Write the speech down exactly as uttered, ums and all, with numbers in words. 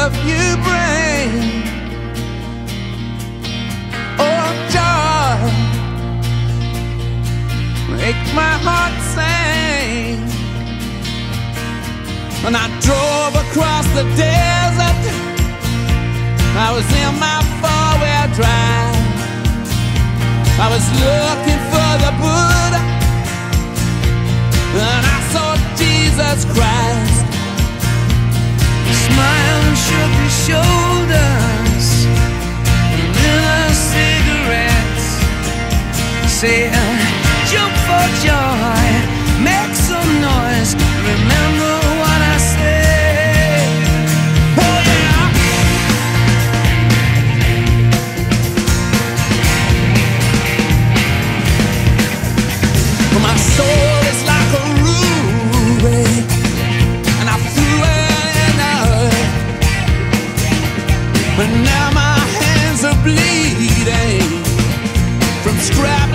love you bring. Oh, joy, make my heart sing. When I drove across the desert, I was in my four-wheel drive. I was looking for the Buddha, and I saw Jesus Christ. He smiled and shook his shoulders and lit a cigarette. Said, jump for joy, make some noise, remember what I said. Oh yeah. My soul is like a ruby, and I threw it in the earth. But now my hands are bleeding from scrap.